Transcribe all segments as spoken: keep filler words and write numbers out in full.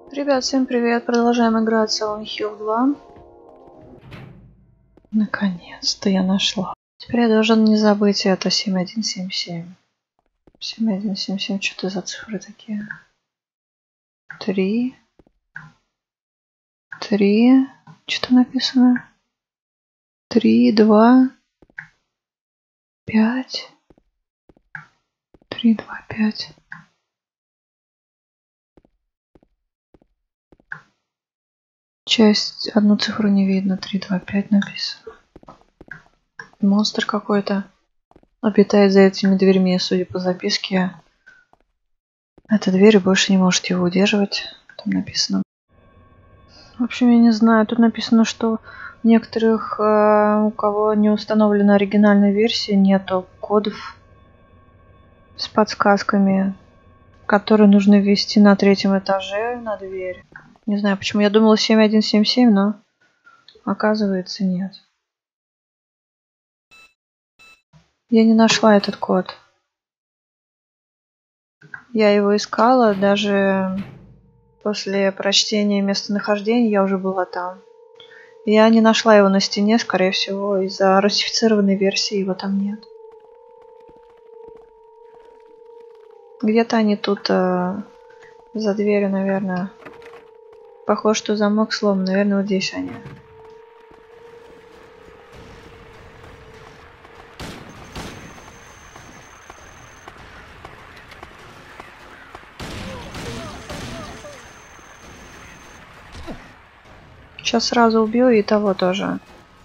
Ребят, всем привет! Продолжаем играть Silent Hill два. Наконец-то я нашла. Теперь я должен не забыть это семь один семь семь. семь один семь семь, что это за цифры такие? Три. Три. Что написано? Три, два, пять. Три, два, пять. Часть, одну цифру не видно. Три, два, пять написано. Монстр какой-то обитает за этими дверьми, судя по записке. Эта дверь больше не может его удерживать. Там написано. В общем, я не знаю. Тут написано, что в некоторых, э, у кого не установлена оригинальная версия, нету кодов с подсказками, которые нужно ввести на третьем этаже на дверь. Не знаю, почему. Я думала семь один семь семь, но оказывается нет. Я не нашла этот код. Я его искала, даже после прочтения местонахождения я уже была там. Я не нашла его на стене, скорее всего, из-за русифицированной версии его там нет. Где-то они тут э, за дверью, наверное. Похоже, что замок сломан. Наверное, вот здесь они. Сейчас сразу убью и того тоже.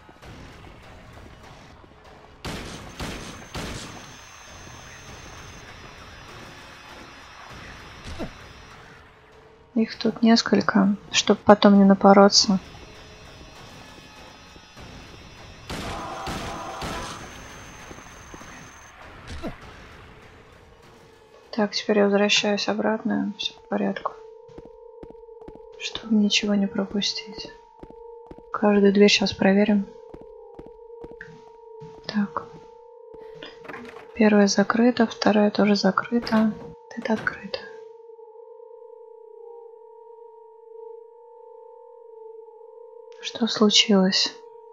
Их тут несколько, чтобы потом не напороться. Так, теперь я возвращаюсь обратно. Все в порядке. Чтобы ничего не пропустить. Каждую дверь сейчас проверим. Так. Первая закрыта, вторая тоже закрыта. Это открыто. Что случилось?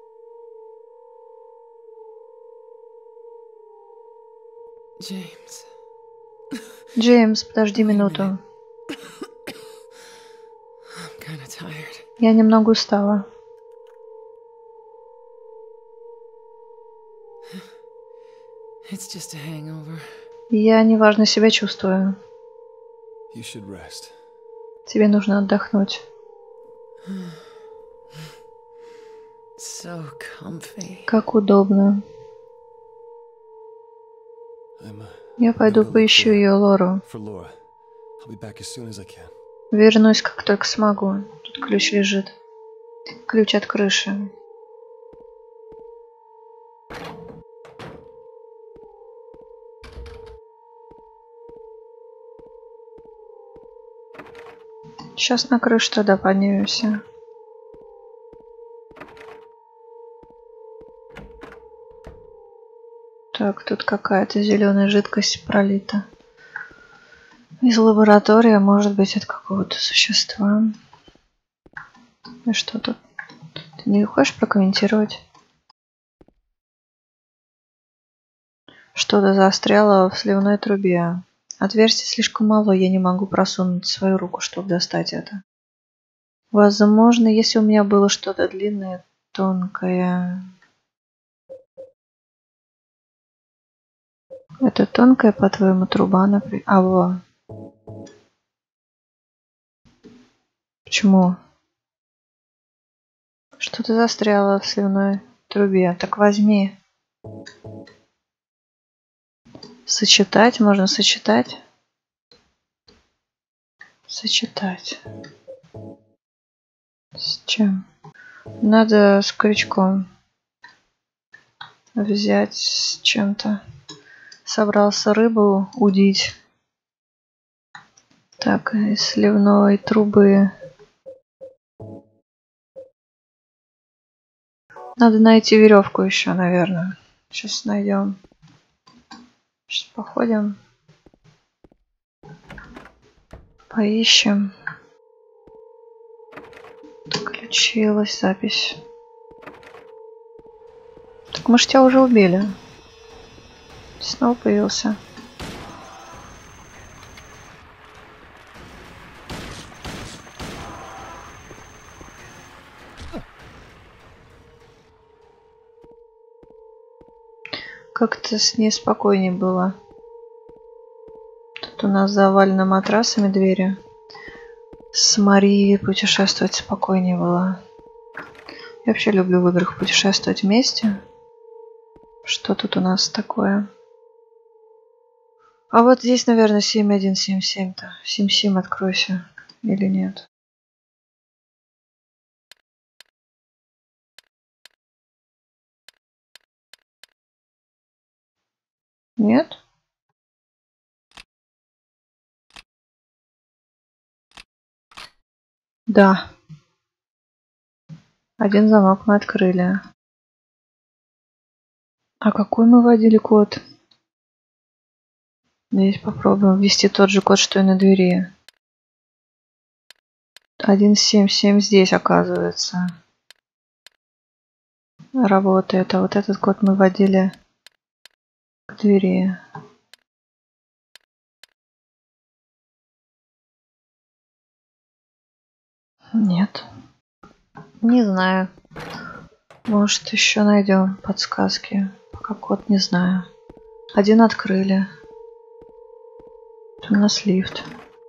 Джеймс. Джеймс, подожди минуту. Я немного устала. It's just a hangover. Я неважно себя чувствую. You should rest. Тебе нужно отдохнуть. So comfy. Как удобно. Я пойду поищу ее, Лору. Вернусь, как только смогу. Тут ключ лежит. Ключ от крыши. Сейчас на крышу тогда поднимемся. Так, тут какая-то зеленая жидкость пролита. Из лаборатории, может быть, от какого-то существа. И что тут? Ты не хочешь прокомментировать? Что-то застряло в сливной трубе. Отверстий слишком мало, я не могу просунуть свою руку, чтобы достать это. Возможно, если у меня было что-то длинное, тонкое. Это тонкая, по-твоему, труба, например? А, во. Почему? Что-то застряло в сливной трубе. Так возьми. Сочетать, можно сочетать. Сочетать. С чем? Надо с крючком взять с чем-то. Собрался рыбу удить. Так, из сливной трубы. Надо найти веревку еще, наверное. Сейчас найдем. Сейчас походим. Поищем. Включилась запись. Так мы ж тебя уже убили. Снова появился. Как-то с ней спокойнее было. Тут у нас завалено матрасами двери. С Марией путешествовать спокойнее было. Я вообще люблю в играх путешествовать вместе. Что тут у нас такое? А вот здесь, наверное, семь один семь семь-то. семь-семь откройся. Или нет? Нет? Да. Один замок мы открыли. А какой мы вводили код? Здесь попробуем ввести тот же код, что и на двери. один семь семь здесь, оказывается. Работает. А вот этот код мы вводили к двери. Нет. Не знаю. Может, еще найдем подсказки. Пока код не знаю. Один открыли. Тут у нас лифт.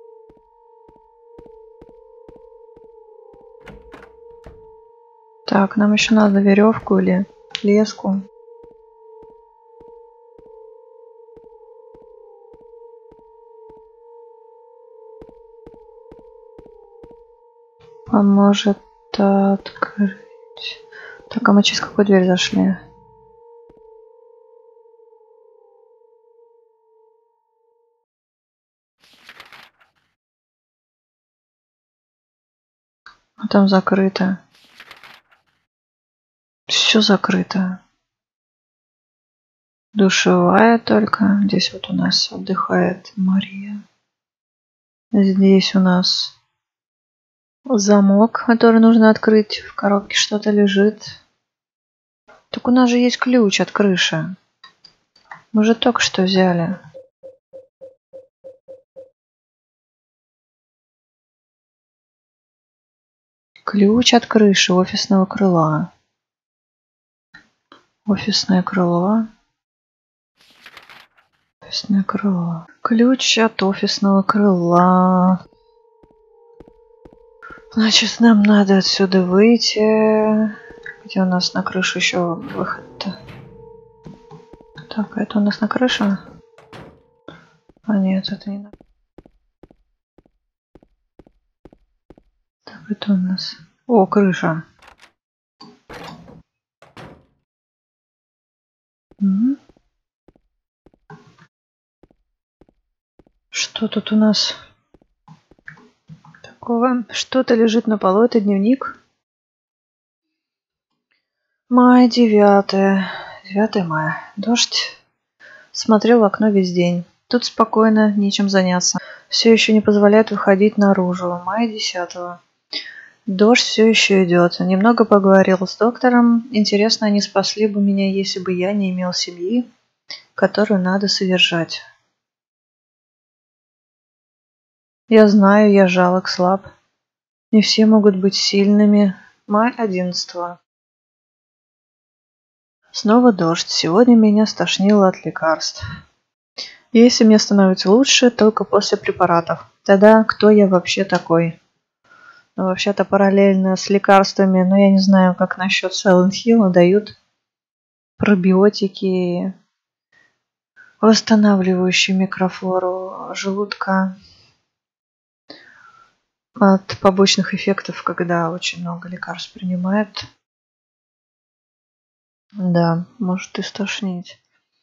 Так, нам еще надо веревку или леску. Поможет открыть. Так, а мы через какую дверь зашли? А там закрыто. Все закрыто. Душевая только. Здесь вот у нас отдыхает Мария. Здесь у нас замок, который нужно открыть. В коробке что-то лежит. Так у нас же есть ключ от крыши. Мы же только что взяли. Ключ от крыши офисного крыла. Офисное крыло. Офисное крыло. Ключ от офисного крыла. Значит, нам надо отсюда выйти. Где у нас на крышу еще выход-то? Так, это у нас на крыше? А нет, это не на... Так, это у нас... О, крыша. Угу. Что тут у нас такого? Что-то лежит на полу, это дневник. Май, девятое. девятое мая. Дождь. Смотрел в окно весь день. Тут спокойно, нечем заняться. Все еще не позволяет выходить наружу. Мая десятого. Дождь все еще идет. Немного поговорил с доктором. Интересно, они спасли бы меня, если бы я не имел семьи, которую надо содержать. Я знаю, я жалок, слаб. Не все могут быть сильными. Май одиннадцатого. Снова дождь. Сегодня меня стошнило от лекарств. Если мне становится лучше, только после препаратов. Тогда кто я вообще такой? Ну, вообще-то параллельно с лекарствами, но я не знаю, как насчет Silent Hill, дают пробиотики, восстанавливающие микрофлору желудка от побочных эффектов, когда очень много лекарств принимает. Да, может и стошнить.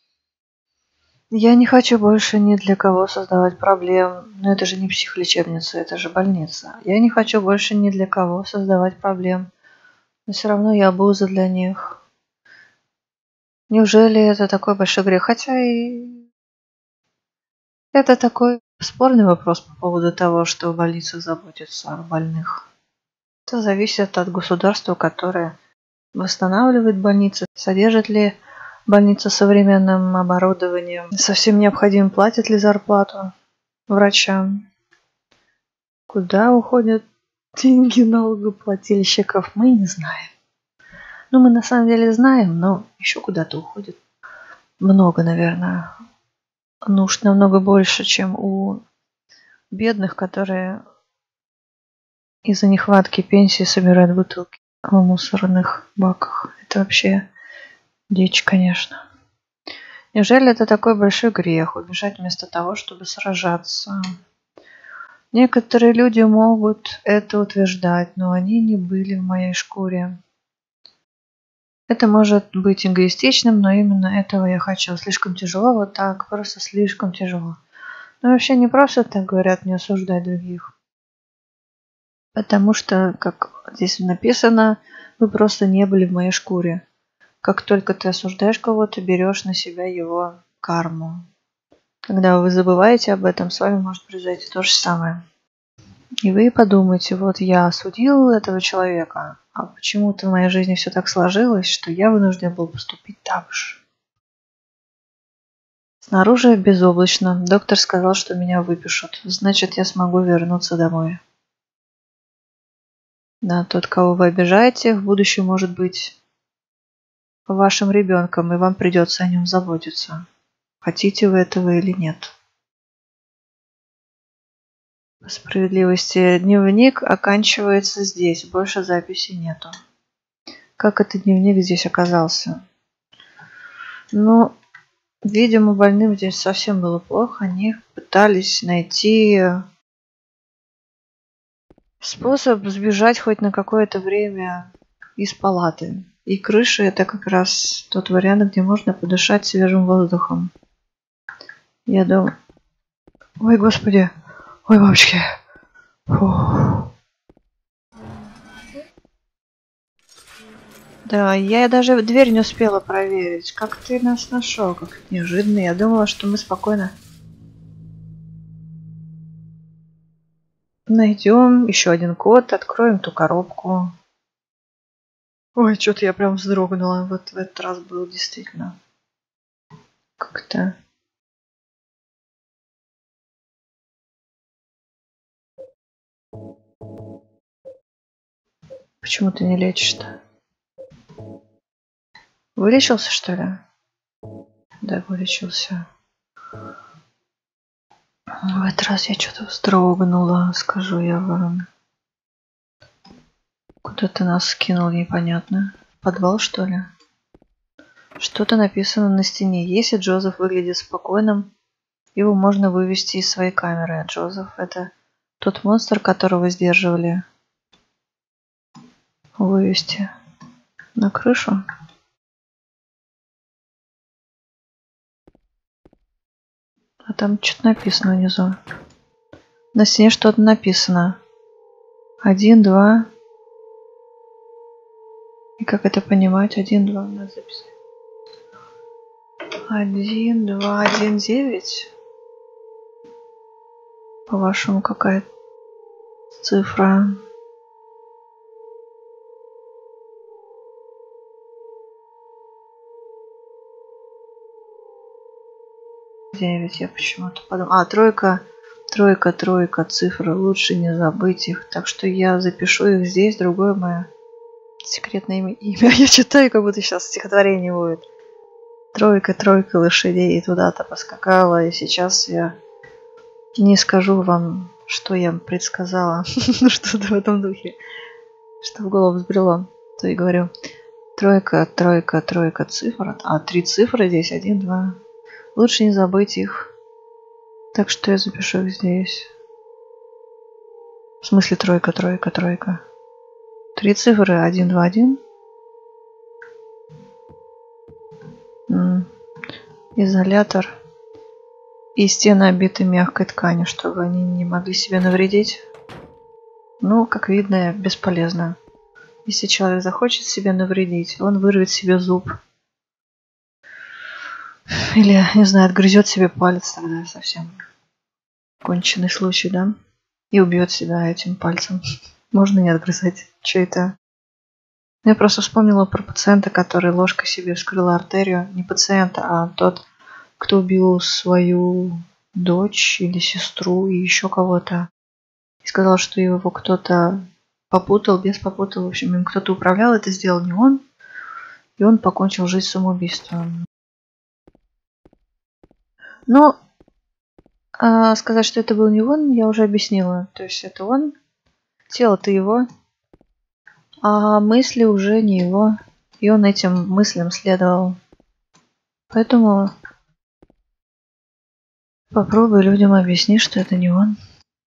Я не хочу больше ни для кого создавать проблем. Но это же не психлечебница, это же больница. Я не хочу больше ни для кого создавать проблем. Но все равно я обуза для них. Неужели это такой большой грех? Хотя и... Это такой спорный вопрос по поводу того, что в больницах заботятся о больных. Это зависит от государства, которое восстанавливает больницы, содержит ли больница современным оборудованием, со всем необходимым, платит ли зарплату врачам. Куда уходят деньги налогоплательщиков, мы не знаем. Ну, мы на самом деле знаем, но еще куда-то уходит. Много, наверное. Нужд намного больше, чем у бедных, которые из-за нехватки пенсии собирают бутылки в мусорных баках. Это вообще дичь, конечно. Неужели это такой большой грех убежать вместо того, чтобы сражаться? Некоторые люди могут это утверждать, но они не были в моей шкуре. Это может быть эгоистичным, но именно этого я хочу. Слишком тяжело, вот так, просто слишком тяжело. Но вообще не просто так говорят, не осуждать других. Потому что, как здесь написано, вы просто не были в моей шкуре. Как только ты осуждаешь кого-то, берешь на себя его карму. Когда вы забываете об этом, с вами может произойти то же самое. И вы подумаете, вот я осудил этого человека, а почему-то в моей жизни все так сложилось, что я вынужден был поступить так же. Снаружи безоблачно. Доктор сказал, что меня выпишут. Значит, я смогу вернуться домой. Да, тот, кого вы обижаете, в будущем может быть вашим ребенком, и вам придется о нем заботиться. Хотите вы этого или нет. По справедливости, дневник оканчивается здесь, больше записей нету. Как этот дневник здесь оказался? Ну, видимо, больным здесь совсем было плохо. Они пытались найти способ сбежать хоть на какое-то время из палаты. И крыша — это как раз тот вариант, где можно подышать свежим воздухом. Я думаю... Ой, господи! Ой, мамочки! Фух. Да, я даже дверь не успела проверить. Как ты нас нашел? Как неожиданно. Я думала, что мы спокойно найдем еще один код, откроем ту коробку. Ой, что-то я прям вздрогнула. Вот в этот раз был действительно как-то... Почему ты не лечишь-то? Вылечился, что ли? Да, вылечился. В этот раз я что-то вздрогнула, скажу я вам. Куда ты нас скинул, непонятно. В подвал, что ли? Что-то написано на стене. Если Джозеф выглядит спокойным, его можно вывести из своей камеры. А Джозеф — это тот монстр, которого сдерживали. Вывести на крышу. А там что-то написано внизу. На стене что-то написано. Один, два. И как это понимать? Один, два, надо записать. Один, два, один, девять. По-вашему, какая цифра? девять, я почему-то подумала. А, тройка, тройка, тройка, цифры. Лучше не забыть их. Так что я запишу их здесь. Другое мое секретное имя. имя. Я читаю, как будто сейчас стихотворение будет. Тройка, тройка лошадей туда-то поскакала. И сейчас я не скажу вам, что я предсказала. Ну, что-то в этом духе. Что в голову взбрело. То и говорю. Тройка, тройка, тройка цифр. А три цифры здесь. Один, два. Лучше не забыть их. Так что я запишу их здесь. В смысле тройка, тройка, тройка. Три цифры. Один, два, один. М-м. Изолятор. И стены обиты мягкой тканью, чтобы они не могли себе навредить. Ну, как видно, бесполезно. Если человек захочет себе навредить, он вырвет себе зуб. Или, не знаю, отгрызет себе палец, тогда совсем конченый случай, да? И убьет себя этим пальцем. Можно не отгрызать. Че это? Я просто вспомнила про пациента, который ложкой себе вскрыл артерию. Не пациента, а тот, кто убил свою дочь или сестру и еще кого-то. И сказал, что его кто-то попутал, без попутал. В общем, им кто-то управлял, это сделал не он. И он покончил жизнь самоубийством. Но а сказать, что это был не он, я уже объяснила. То есть это он, тело-то его, а мысли уже не его. И он этим мыслям следовал. Поэтому попробуй людям объяснить, что это не он.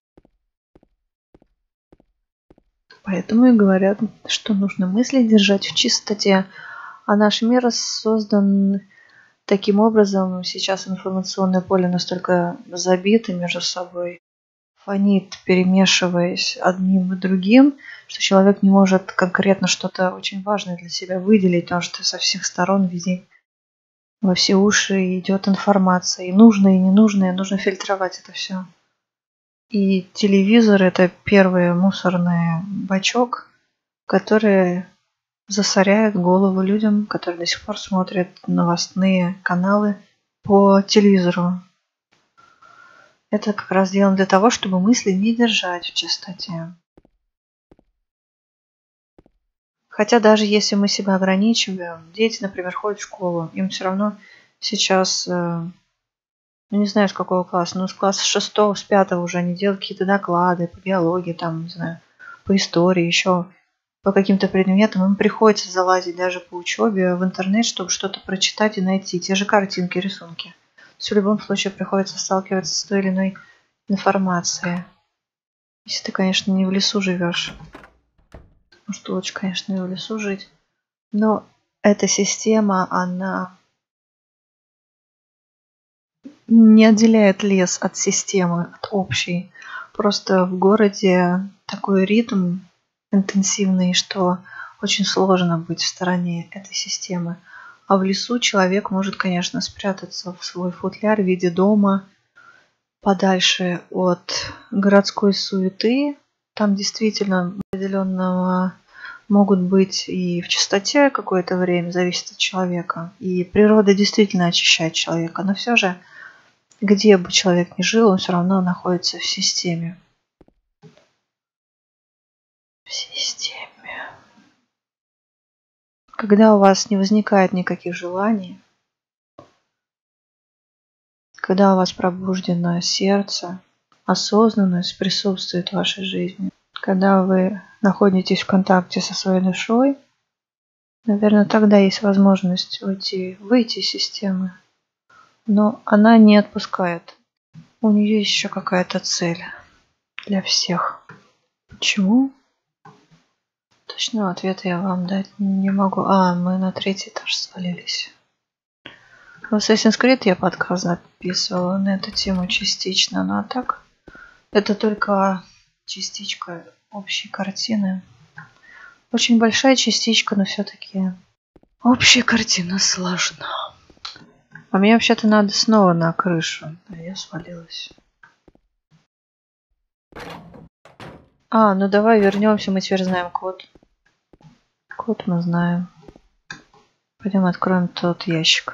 Поэтому и говорят, что нужно мысли держать в чистоте. А наш мир создан таким образом, сейчас информационное поле настолько забито между собой, фонит, перемешиваясь одним и другим, что человек не может конкретно что-то очень важное для себя выделить, потому что со всех сторон везде во все уши идет информация. И нужное, и ненужное, нужно фильтровать это все. И телевизор — это первый мусорный бачок, который засоряет голову людям, которые до сих пор смотрят новостные каналы по телевизору. Это как раз сделано для того, чтобы мысли не держать в чистоте. Хотя даже если мы себя ограничиваем, дети, например, ходят в школу, им все равно сейчас, ну не знаю с какого класса, но с класса шестого, с пятого уже они делают какие-то доклады по биологии, там, не знаю, по истории, еще по каким-то предметам. Им приходится залазить даже по учебе в интернет, чтобы что-то прочитать и найти. Те же картинки, рисунки. То есть в любом случае приходится сталкиваться с той или иной информацией. Если ты, конечно, не в лесу живешь. Может, лучше, конечно, и в лесу жить. Но эта система, она не отделяет лес от системы, от общей. Просто в городе такой ритм интенсивный, что очень сложно быть в стороне этой системы. А в лесу человек может, конечно, спрятаться в свой футляр в виде дома, подальше от городской суеты. Там действительно определенного могут быть и в чистоте какое-то время, зависит от человека. И природа действительно очищает человека. Но все же, где бы человек ни жил, он все равно находится в системе. В системе. Когда у вас не возникает никаких желаний, когда у вас пробуждено сердце, осознанность присутствует в вашей жизни, когда вы находитесь в контакте со своей душой, наверное, тогда есть возможность уйти, выйти из системы. Но она не отпускает. У нее есть еще какая-то цель для всех. Почему? Точного ответа я вам дать не могу. А, мы на третий этаж свалились. В Assassin's Creed я подкаст записывала на эту тему частично, но а так это только частичка общей картины. Очень большая частичка, но все-таки общая картина сложна. А мне вообще-то надо снова на крышу. А я свалилась. А, ну давай вернемся, мы теперь знаем код. Код мы знаем. Пойдем откроем тот ящик.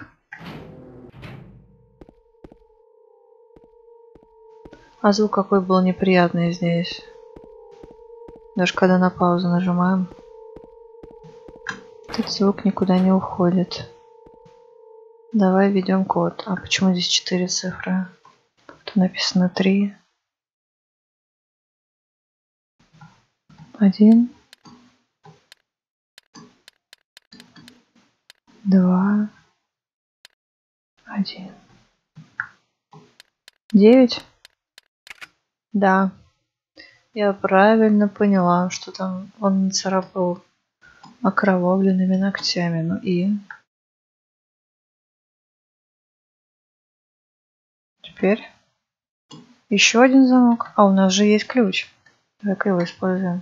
А звук какой был неприятный здесь. Даже когда на паузу нажимаем. Этот звук никуда не уходит. Давай введем код. А почему здесь четыре цифры? Тут написано три. Один. Два. Один. Девять? Да. Я правильно поняла, что там он нацарапал окровавленными ногтями. Ну и... Теперь еще один замок. А у нас же есть ключ. Давай-ка его используем.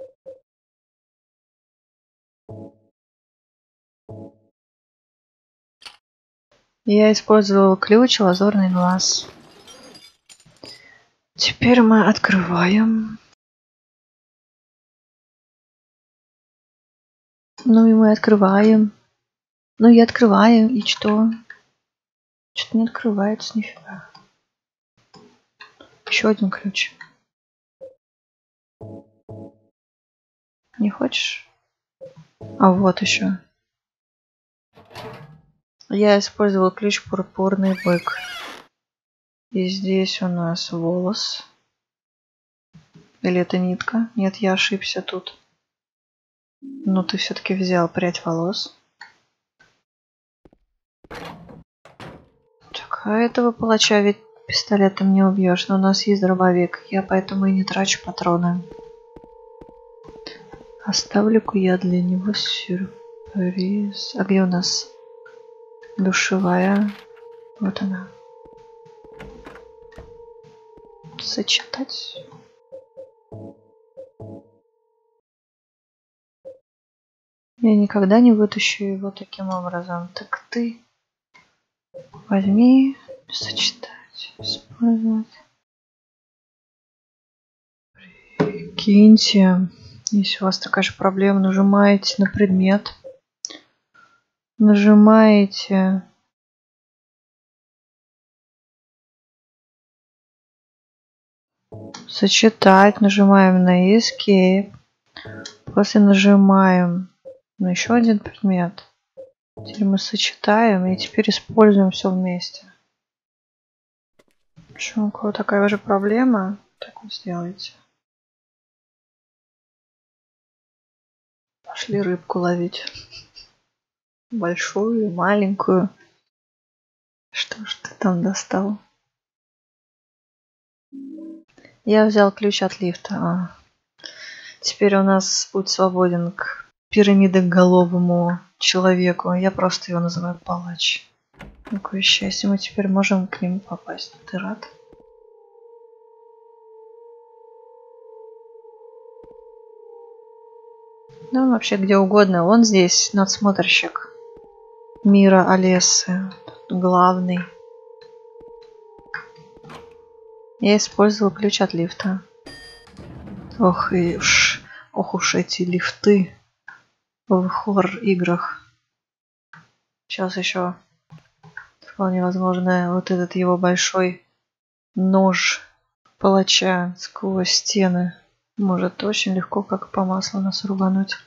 Я использовала ключ лазурный глаз. Теперь мы открываем. Ну и мы открываем. Ну и открываем. И что? Что-то не открывается нифига. Еще один ключ. Не хочешь? А вот еще. Я использовал ключ пурпурный бык. И здесь у нас волос. Или это нитка? Нет, я ошибся тут. Ну ты все-таки взял прядь волос. Так, а этого палача ведь пистолетом не убьешь. Но у нас есть дробовик. Я поэтому и не трачу патроны. Оставлю-ка я для него сюрприз. А где у нас душевая? Вот она. Сочетать. Я никогда не вытащу его таким образом. Так ты возьми, сочетать, использовать. Прикиньте, если у вас такая же проблема, нажимаете на предмет, нажимаете сочетать, нажимаем на Escape, после нажимаем на еще один предмет. Теперь мы сочетаем и теперь используем все вместе. Что, у кого такая же проблема? Так вот сделайте. Пошли рыбку ловить. Большую, маленькую. Что ж ты там достал? Я взял ключ от лифта. А. Теперь у нас путь свободен к пирамидоголовому человеку. Я просто его называю палач. Какое счастье, мы теперь можем к нему попасть. Ты рад? Да, он вообще где угодно. Он здесь надсмотрщик мира Олесы. Главный. Я использовал ключ от лифта. Ох и уж, ох уж эти лифты в хоррор-играх. Сейчас еще вполне возможно вот этот его большой нож палача сквозь стены может очень легко, как по маслу, нас рубануть.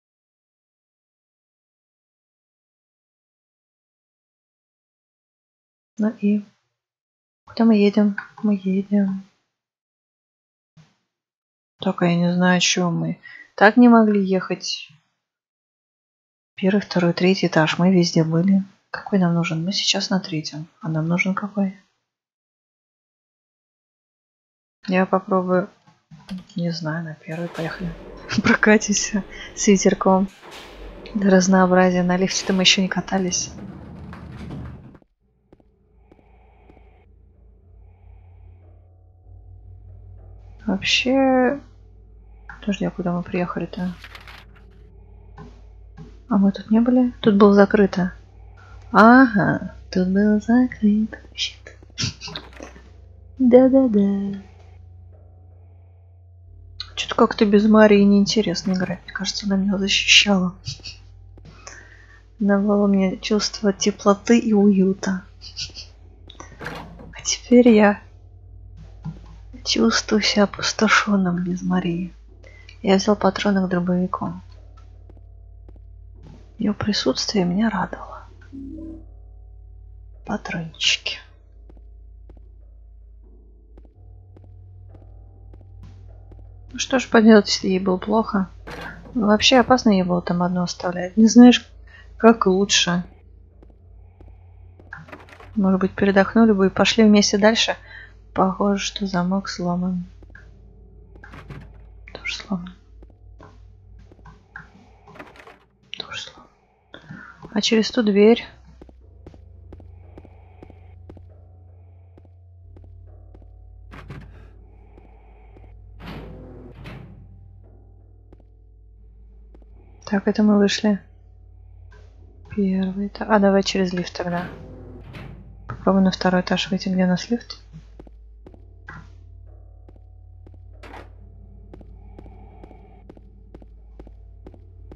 Ну и куда мы едем? Мы едем. Только я не знаю, чего мы. Так не могли ехать. Первый, второй, третий этаж. Мы везде были. Какой нам нужен? Мы сейчас на третьем. А нам нужен какой? Я попробую. Не знаю, на первый. Поехали. Прокатимся с ветерком. Для разнообразия. На лифте-то мы еще не катались. Вообще... Подожди, а куда мы приехали-то? А мы тут не были? Тут было закрыто. Ага, тут было закрыто. Щит. Да-да-да. Что-то как-то без Марии неинтересно играть. Мне кажется, она меня защищала. Давала мне чувство теплоты и уюта. А теперь я чувствую себя опустошенным без Марии. Я взял патроны к дробовику. Ее присутствие меня радовало. Патрончики. Ну что ж поделать, если ей было плохо. Вообще опасно ей было там одно оставлять. Не знаешь, как лучше. Может быть, передохнули бы и пошли вместе дальше. Похоже, что замок сломан. Тоже сломан. Тоже сломан. А через ту дверь... Так, это мы вышли. Первый этаж. А, давай через лифт тогда. Попробуй на второй этаж выйти, где у нас лифт.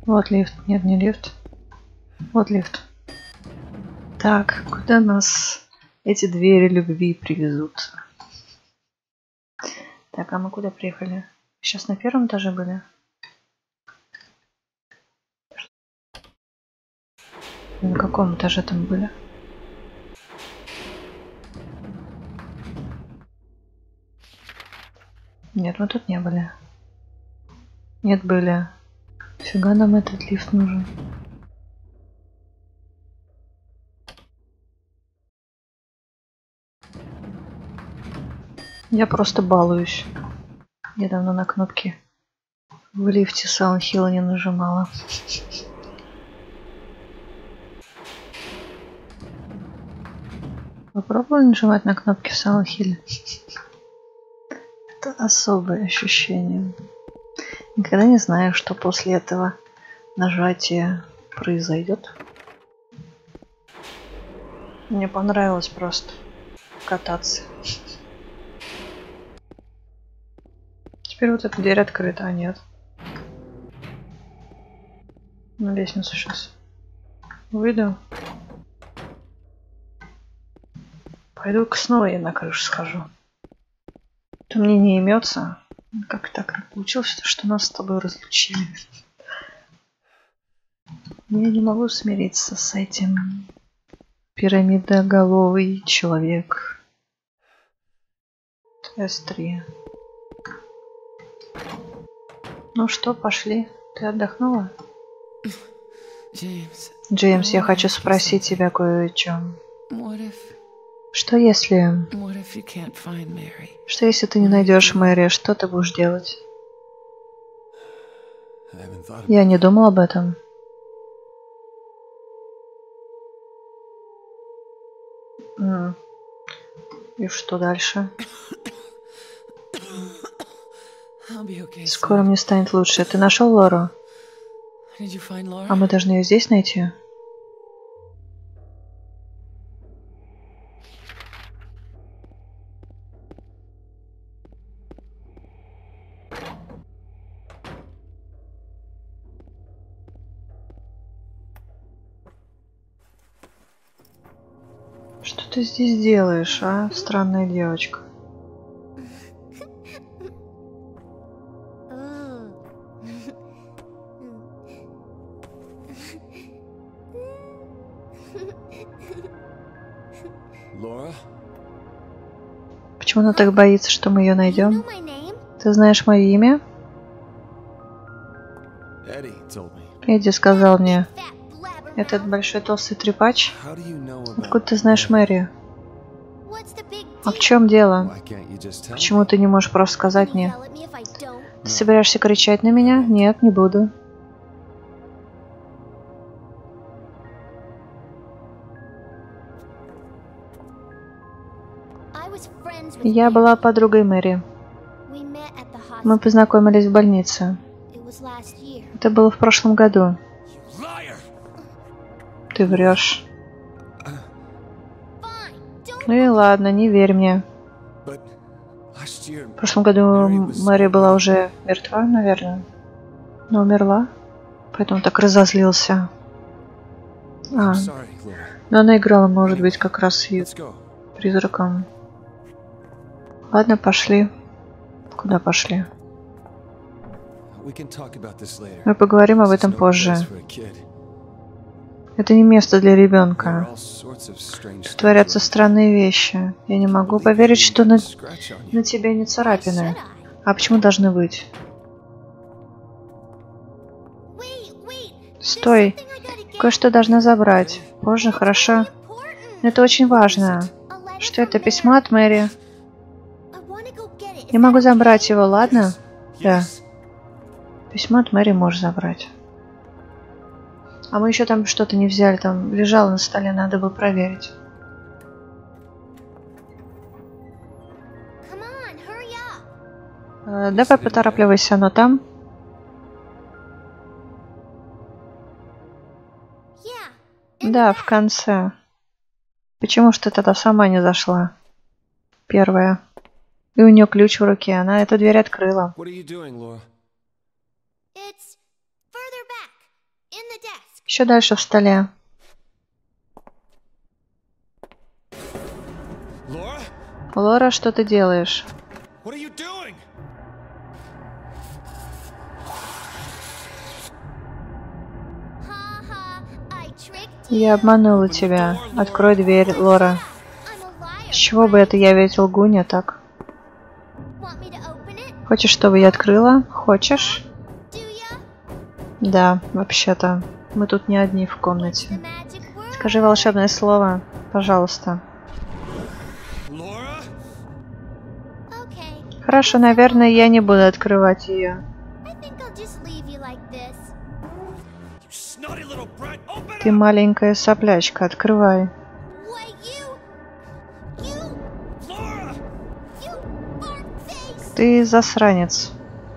Вот лифт. Нет, не лифт. Вот лифт. Так, куда нас эти двери любви привезут? Так, а мы куда приехали? Сейчас на первом этаже были? На каком этаже там были? Нет, мы тут не были. Нет, были. Фига нам этот лифт нужен. Я просто балуюсь. Я давно на кнопки в лифте Silent Hill не нажимала. Вы пробовали нажимать на кнопки в Silent Hill? Это особое ощущение. Никогда не знаю, что после этого нажатия произойдет. Мне понравилось просто кататься. Теперь вот эта дверь открыта, а нет. На лестницу сейчас выйду. Пойду-ка снова я на крышу схожу. То мне не имется. Как так получилось, что нас с тобой разлучили? Я не могу смириться с этим. Пирамидоголовый человек. эс три. Ну что, пошли. Ты отдохнула? Джеймс, Джеймс, я хочу спросить тебя кое о чем. Что если... Что если ты не найдешь Мэри? Что ты будешь делать? Я не думал об этом. М. И что дальше? Скоро мне станет лучше. Ты нашел Лору? А мы должны ее здесь найти? Что ты здесь делаешь, а? Странная девочка. Почему она так боится, что мы ее найдем? Ты знаешь мое имя? Эдди сказал мне. Этот большой толстый трепач? Откуда ты знаешь Мэри? А в чем дело? Почему ты не можешь просто сказать мне? Ты собираешься кричать на меня? Нет, не буду. Я была подругой Мэри. Мы познакомились в больнице. Это было в прошлом году. Ты врешь. Ну и ладно, не верь мне. В прошлом году Мэри была уже мертва, наверное. Но умерла. Поэтому так разозлился. А. Но она играла, может быть, как раз и призраком. Ладно, пошли. Куда пошли? Мы поговорим об этом позже. Это не место для ребенка. Тут творятся странные вещи. Я не могу поверить, что на, на тебе не царапины. А почему должны быть? Стой. Кое-что должна забрать. Позже, хорошо? Это очень важно. Что это, письмо от Мэри? Я могу забрать его, ладно? Да. Письмо от Мэри можешь забрать. А мы еще там что-то не взяли, там лежало на столе, надо было проверить. Э, давай поторапливайся, но там... Да, в конце. Почему ж ты тогда сама не зашла? Первая. И у нее ключ в руке, она эту дверь открыла. Еще дальше в столе. Laura? Лора, что ты делаешь? What are you doing? Я обманула тебя. Открой дверь, Лора. С чего бы это, я ведь лгунья, так? Хочешь, чтобы я открыла? Хочешь? Да, вообще-то. Мы тут не одни в комнате. Скажи волшебное слово, пожалуйста. Laura? Хорошо, наверное, я не буду открывать ее. You snotty little brat, open Ты up! маленькая соплячка, открывай. Laura! Ты засранец.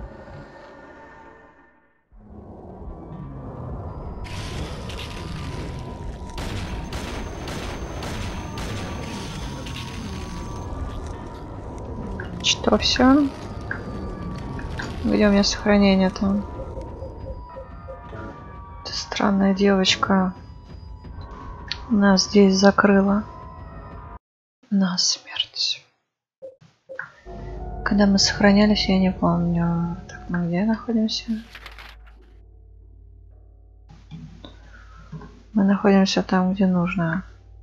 Что, все? Где у меня сохранение там? Эта странная девочка нас здесь закрыла. Насмерть. Когда мы сохранялись, я не помню. Так, мы где находимся? Мы находимся там, где нужно.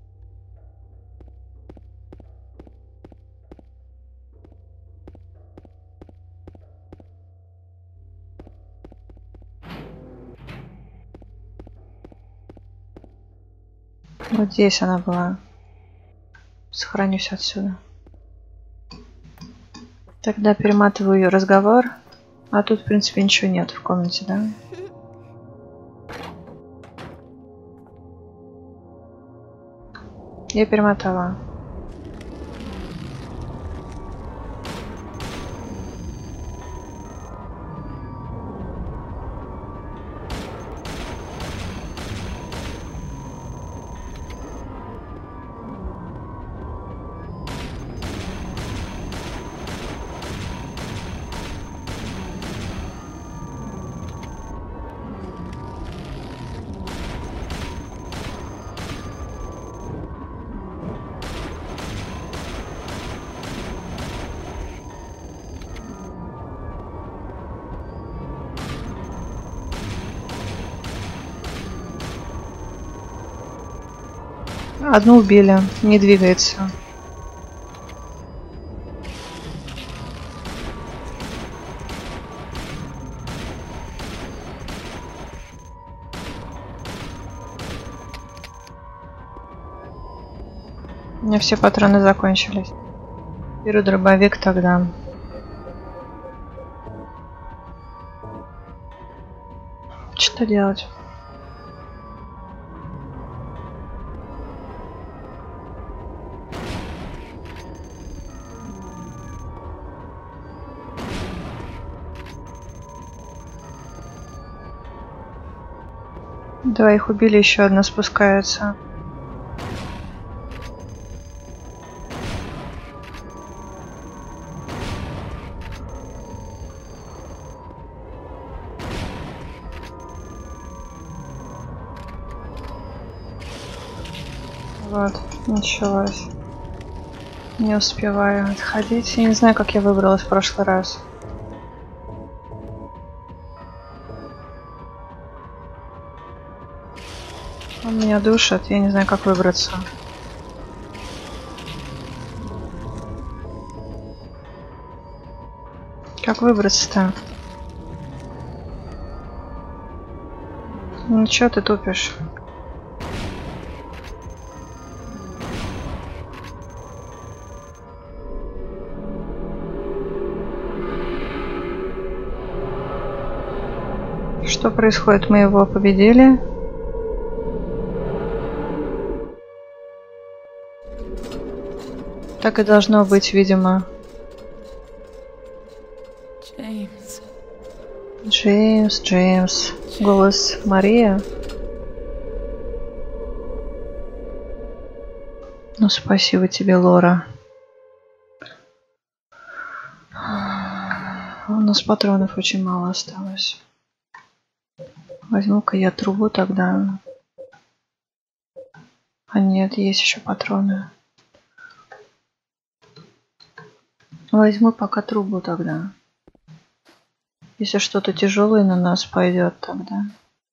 Вот здесь она была. Сохранюсь отсюда. Тогда перематываю ее разговор. А тут, в принципе, ничего нет в комнате, да? Я перемотала. Одну убили, не двигается. У меня все патроны закончились. Беру дробовик тогда. Что делать? Двоих убили, еще одна спускается. Вот, началось. Не успеваю отходить. Я не знаю, как я выбралась в прошлый раз. Он меня душит, я не знаю, как выбраться. Как выбраться-то? Ну чё ты тупишь? Что происходит? Мы его победили. Так и должно быть, видимо. James. Джеймс, Джеймс. Голос Мария. Ну, спасибо тебе, Лора. У нас патронов очень мало осталось. Возьму-ка я трубу тогда. А нет, есть еще патроны. Возьму пока трубу тогда. Если что-то тяжелое на нас пойдет тогда.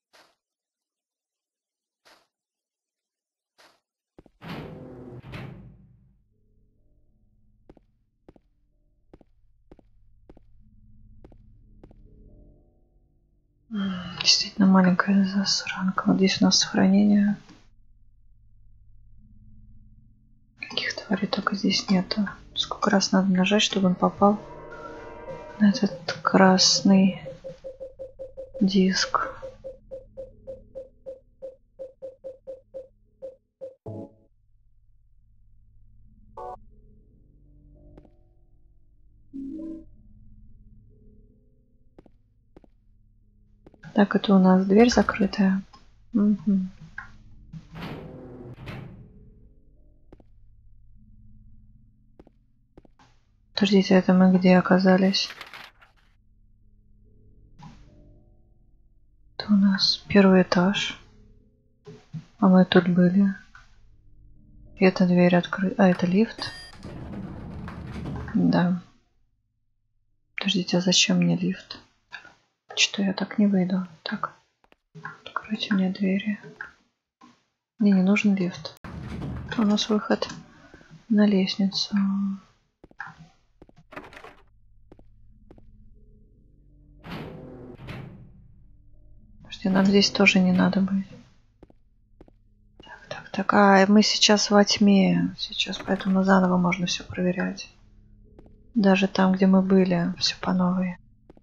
Действительно маленькая засранка. Вот здесь у нас сохранение. Каких тварей только здесь нету. Сколько раз надо нажать, чтобы он попал на этот красный диск. Так, это у нас дверь закрытая. Угу. Подождите, это мы где оказались? Это у нас первый этаж. А мы тут были. И эта дверь открыта. А, это лифт. Да. Подождите, а зачем мне лифт? Что я так не выйду? Так. Откройте мне двери. Мне не нужен лифт. У нас выход на лестницу. Подожди, нам здесь тоже не надо быть. Так, так, так. А, мы сейчас во тьме. Сейчас поэтому заново можно все проверять. Даже там, где мы были, все по новой.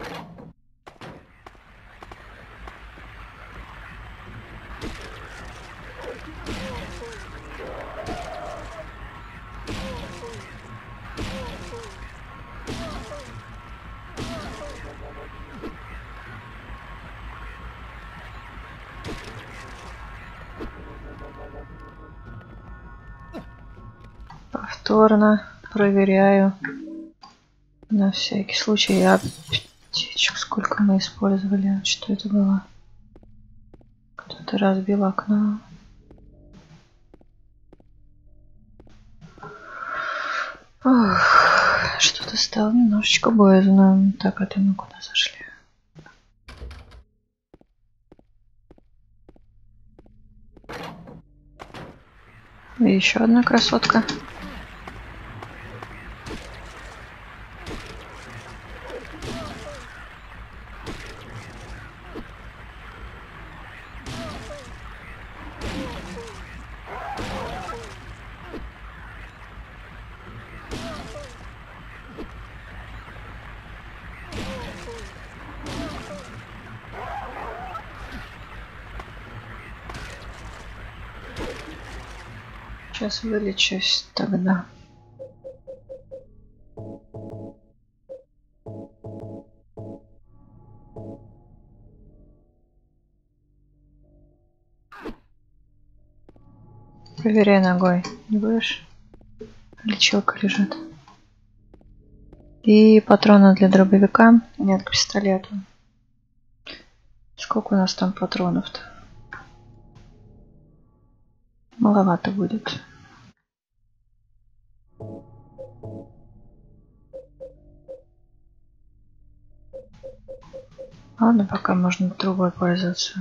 Повторно проверяю. На всякий случай. Аптечек сколько мы использовали. Что это было? Кто-то разбил окно. Что-то стало немножечко боязно. Так, это мы куда зашли? И еще одна красотка. Сейчас вылечусь тогда. Проверяй ногой. Не будешь? Лечилка лежит. И патроны для дробовика. Нет, к пистолету. Сколько у нас там патронов-то? Маловато будет. Ладно, пока можно трубой пользоваться.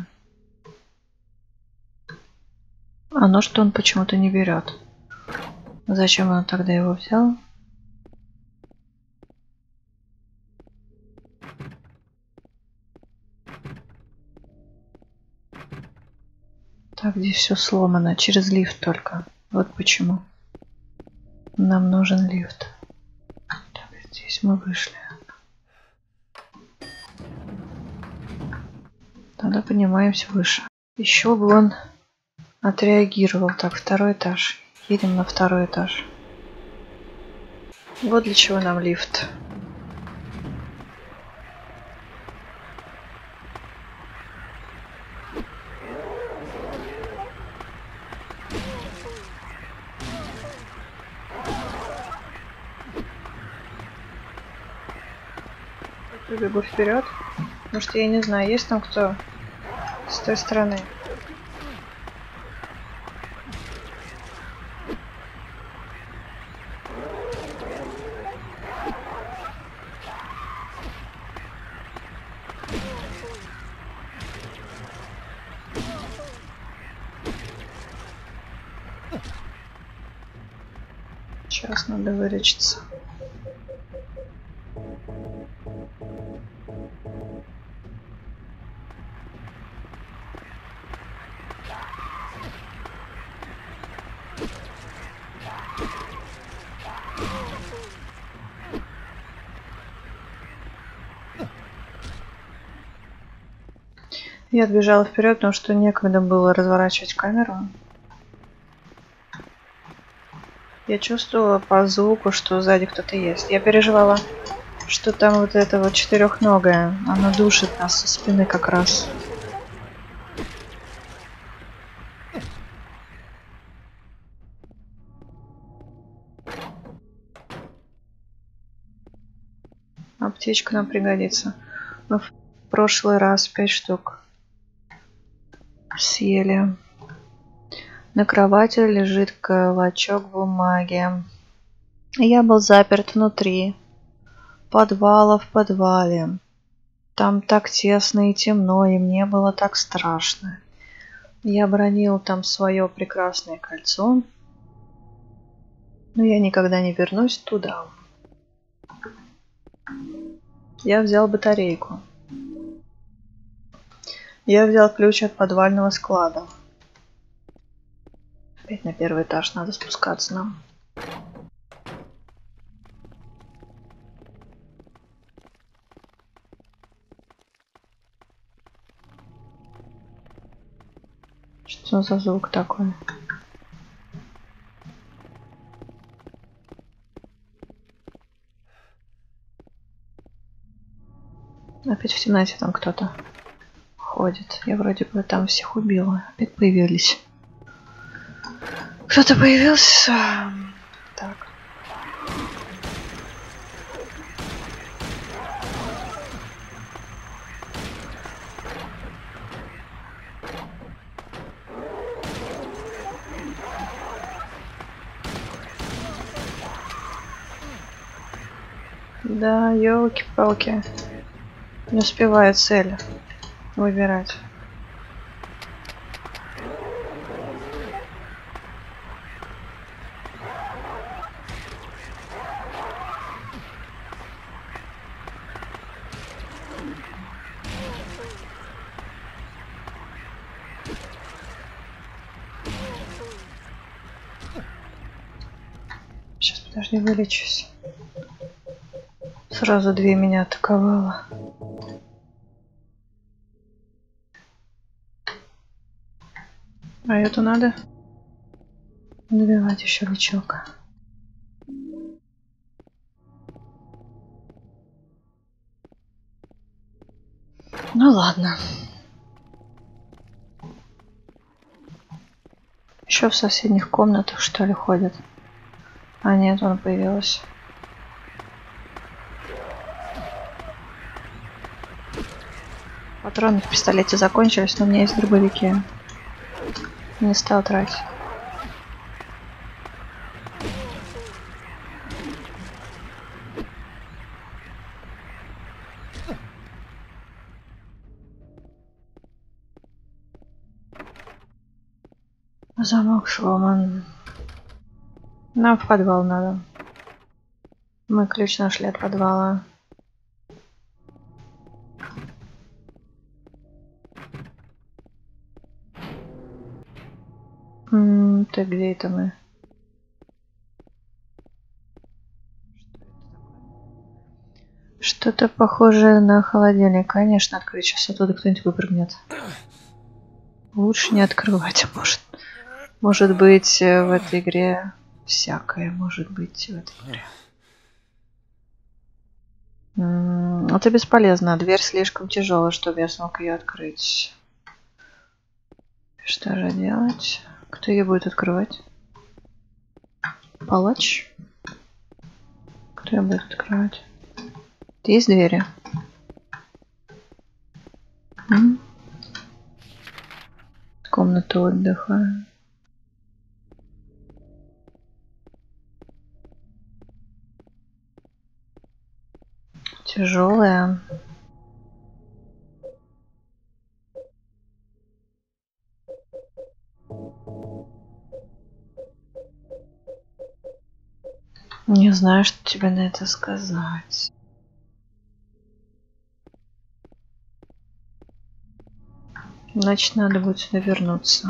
А нож-то он почему-то не берет. Зачем он тогда его взял? Так, здесь все сломано. Через лифт только. Вот почему. Нам нужен лифт. Так, здесь мы вышли. Тогда поднимаемся выше. Еще бы он отреагировал. Так, второй этаж. Едем на второй этаж. Вот для чего нам лифт. Бегу вперед. Потому что я не знаю, есть там кто С той стороны. Сейчас надо вылечиться. Я отбежала вперед, потому что некогда было разворачивать камеру. Я чувствовала по звуку, что сзади кто-то есть. Я переживала, что там вот это вот четырехногое. Оно душит нас со спины как раз. Аптечка нам пригодится. Мы в прошлый раз пять штук съели. На кровати лежит клочок бумаги. Я был заперт внутри. Подвала в подвале. Там так тесно и темно, и мне было так страшно. Я бронил там свое прекрасное кольцо. Но я никогда не вернусь туда. Я взял батарейку. Я взял ключ от подвального склада. Опять на первый этаж надо спускаться нам. Что за звук такой? Опять в темноте там кто-то ходит. Я вроде бы там всех убила. Опять появились. Кто-то появился. Так. Да, елки-палки. Не успеваю цель выбирать. Сейчас, подожди, вылечусь. Сразу две меня атаковало. А эту надо добивать еще лечилка. Ну ладно. Еще в соседних комнатах, что ли, ходят? А нет, он появился. Патроны в пистолете закончились, но у меня есть дробовики. Не стал тратить. Замок сломан. Нам в подвал надо. Мы ключ нашли от подвала. М-м, ты где это мы? Что-то похожее на холодильник. Конечно, открыть. Сейчас оттуда кто-нибудь выпрыгнет. Лучше не открывать, может. Может быть, в этой игре всякое может быть в этой игре. М-м, это бесполезно. Дверь слишком тяжелая, чтобы я смог ее открыть. Что же делать? Кто ее будет открывать? Палач? Кто ее будет открывать? Есть двери? М? комната отдыха. Тяжелая. Не знаю, что тебе на это сказать. Значит, надо будет сюда вернуться.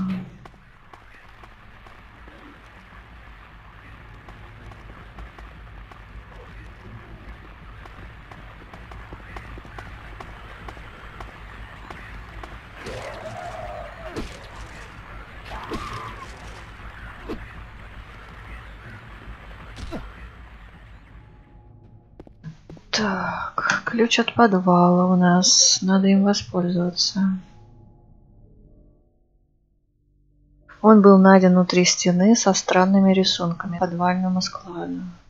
Так, ключ от подвала у нас. Надо им воспользоваться. Он был найден внутри стены со странными рисунками по подвальному складу.